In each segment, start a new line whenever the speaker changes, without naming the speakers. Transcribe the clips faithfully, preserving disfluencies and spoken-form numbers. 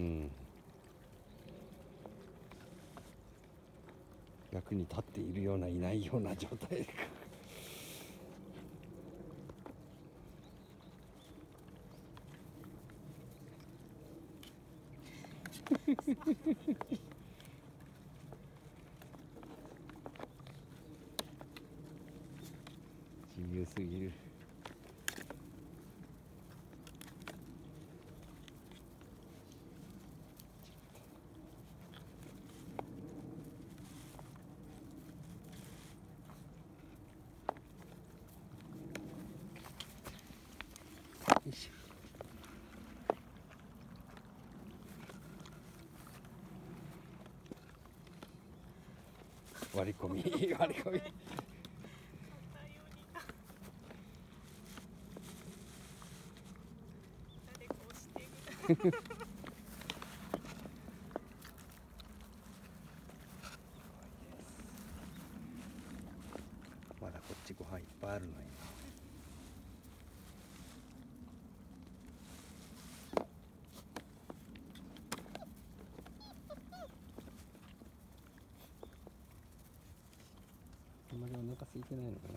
、役に立っているようないないような状態自由すぎる。よいしょ。割り込み割り込みまだこっちご飯いっぱいあるの今。あんまりお腹空いてないのかな。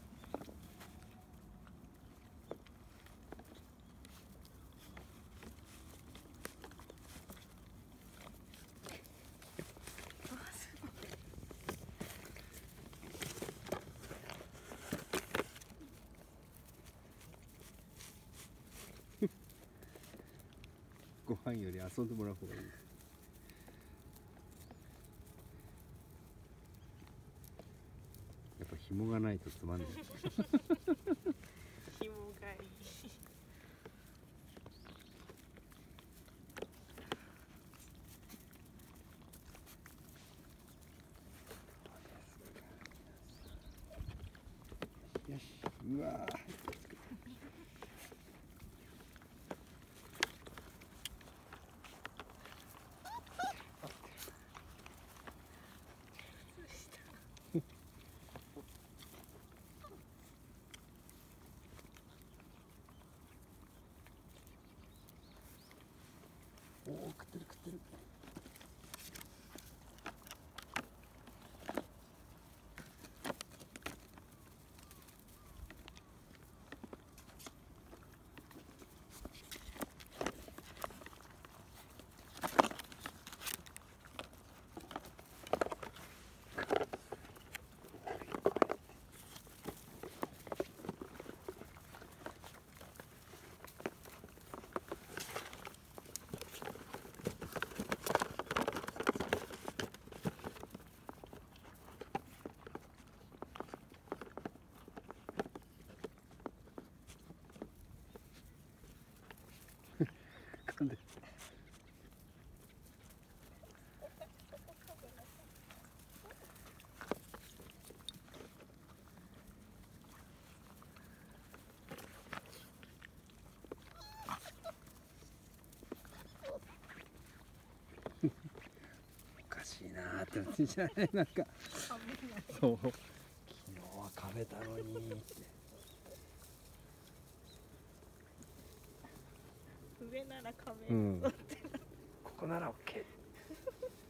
ご飯より遊んでもらう方がいい。やっぱ紐がないとつまんない
紐がいい
よし、うわーおお、食ってる食ってる。噛んでる。おかしいなーって思ってんじゃないなんかそう昨日は噛めたのにって
上なら噛める、
うん、ここなら OK